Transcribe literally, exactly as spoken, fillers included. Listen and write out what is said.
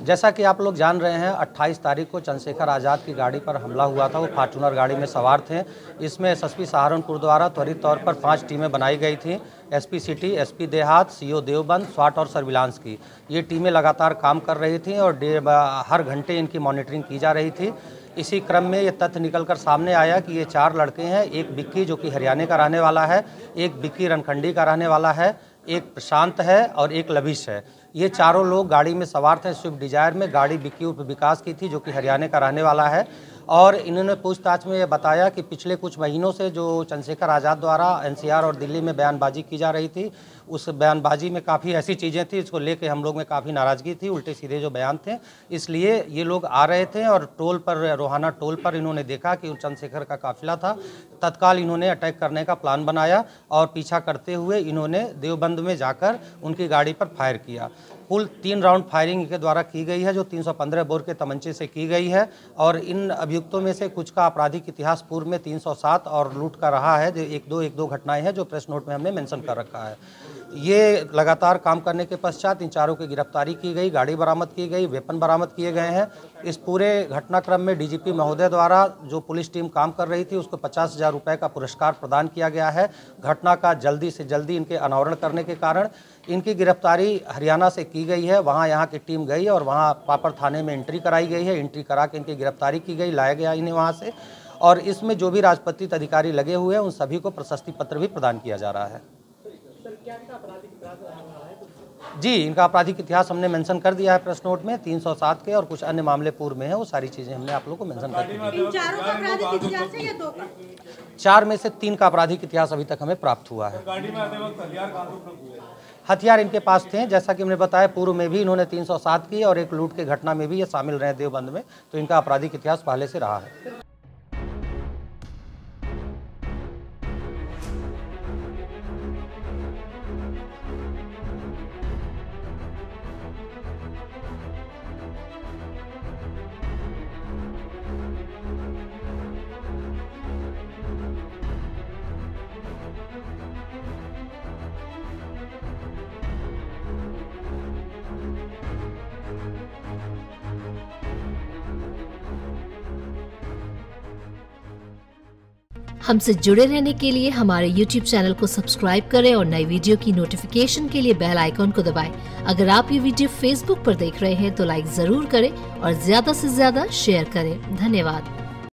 जैसा कि आप लोग जान रहे हैं, अट्ठाईस तारीख को चंद्रशेखर आज़ाद की गाड़ी पर हमला हुआ था। वो फॉर्च्यूनर गाड़ी में सवार थे। इसमें एसएसपी सहारनपुर द्वारा त्वरित तौर पर पांच टीमें बनाई गई थीं। एसपी सिटी, एसपी देहात, सीओ देवबंद, स्वाट और सर्विलांस की ये टीमें लगातार काम कर रही थीं और हर घंटे इनकी मॉनिटरिंग की जा रही थी। इसी क्रम में ये तथ्य निकलकर सामने आया कि ये चार लड़के हैं। एक बिक्की जो कि हरियाणा का रहने वाला है, एक बिक्की रणखंडी का रहने वाला है, एक प्रशांत है और एक लविश है। ये चारों लोग गाड़ी में सवार थे स्विफ्ट डिजायर में। गाड़ी बिक्की उर्फ विकास की थी जो कि हरियाणा का रहने वाला है। और इन्होंने पूछताछ में ये बताया कि पिछले कुछ महीनों से जो चंद्रशेखर आज़ाद द्वारा एनसीआर और दिल्ली में बयानबाजी की जा रही थी, उस बयानबाजी में काफ़ी ऐसी चीज़ें थी इसको लेके हम लोग में काफ़ी नाराज़गी थी, उल्टे सीधे जो बयान थे। इसलिए ये लोग आ रहे थे और टोल पर, रोहाना टोल पर इन्होंने देखा कि चंद्रशेखर का काफिला था। तत्काल इन्होंने अटैक करने का प्लान बनाया और पीछा करते हुए इन्होंने देवबंद में जाकर उनकी गाड़ी पर फायर किया। कुल तीन राउंड फायरिंग के द्वारा की गई है जो तीन सौ पंद्रह बोर के तमंचे से की गई है। और इन अभियुक्तों में से कुछ का आपराधिक इतिहास पूर्व में तीन सौ सात और लूट का रहा है, जो एक दो एक दो घटनाएं हैं जो प्रेस नोट में हमने मेंशन कर रखा है। ये लगातार काम करने के पश्चात इन चारों की गिरफ्तारी की गई, गाड़ी बरामद की गई, वेपन बरामद किए गए हैं। इस पूरे घटनाक्रम में डीजीपी महोदय द्वारा जो पुलिस टीम काम कर रही थी उसको पचास हजार रुपये का पुरस्कार प्रदान किया गया है। घटना का जल्दी से जल्दी इनके अनावरण करने के कारण इनकी गिरफ्तारी हरियाणा से की गई है। वहाँ यहाँ की टीम गई और वहाँ पापड़ थाने में एंट्री कराई गई है। एंट्री करा के इनकी गिरफ्तारी की गई, लाया गया इन्हें वहाँ से। और इसमें जो भी राजपत्रित अधिकारी लगे हुए हैं उन सभी को प्रशस्ति पत्र भी प्रदान किया जा रहा है। जी, इनका आपराधिक इतिहास हमने मेंशन कर दिया है प्रेस नोट में, तीन सौ सात के और कुछ अन्य मामले पूर्व में है। वो सारी चीजें हमने आप लोगों को मेंशन कर दी है। चारों का आपराधिक इतिहास है या दो का? चार में से तीन का आपराधिक इतिहास अभी तक हमें प्राप्त हुआ है। हथियार इनके पास थे, जैसा कि हमने बताया पूर्व में भी इन्होंने तीन सौ सात की और एक लूट की घटना में भी ये शामिल रहे देवबंद में, तो इनका आपराधिक इतिहास पहले से रहा है। हमसे जुड़े रहने के लिए हमारे यूट्यूब चैनल को सब्सक्राइब करें और नई वीडियो की नोटिफिकेशन के लिए बेल आइकॉन को दबाएं। अगर आप ये वीडियो फेसबुक पर देख रहे हैं तो लाइक जरूर करें और ज्यादा से ज्यादा शेयर करें। धन्यवाद।